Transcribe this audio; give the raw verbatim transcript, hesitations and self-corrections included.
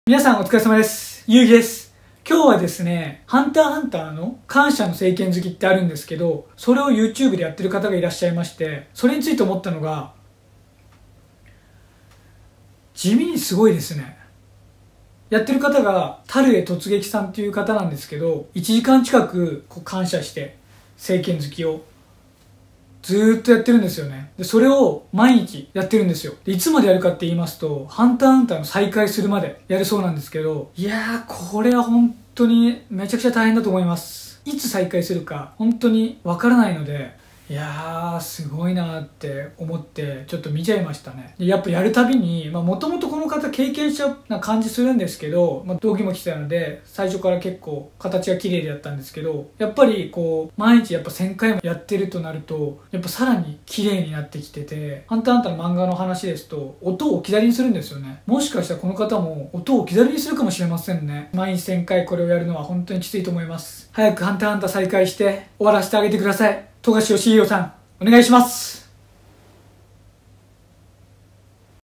皆さんお疲れ様です。ゆうぎです。今日はですね、ハンターハンターの感謝の聖剣好きってあるんですけど、それを YouTube でやってる方がいらっしゃいまして、それについて思ったのが、地味にすごいですね。やってる方が、樽江突撃さんっていう方なんですけど、いちじかん近くこう感謝して、聖剣好きを。ずーっとやってるんですよね。で、それを毎日やってるんですよ。で、いつまでやるかって言いますと、ハンターハンターの再開するまでやるそうなんですけど、いやー、これは本当にめちゃくちゃ大変だと思います。いつ再開するか、本当にわからないので、いやー、すごいなーって思って、ちょっと見ちゃいましたね。でやっぱやるたびに、まあもともとこの方経験者な感じするんですけど、まあ動機も来てたので、最初から結構形が綺麗でやったんですけど、やっぱりこう、毎日やっぱせんかいもやってるとなると、やっぱさらに綺麗になってきてて、ハンターハンターの漫画の話ですと、音を置き去りにするんですよね。もしかしたらこの方も音を置き去りにするかもしれませんね。毎日せんかいこれをやるのは本当にきついと思います。早くハンターハンター再開して終わらせてあげてください。富樫義弘さん、お願いします。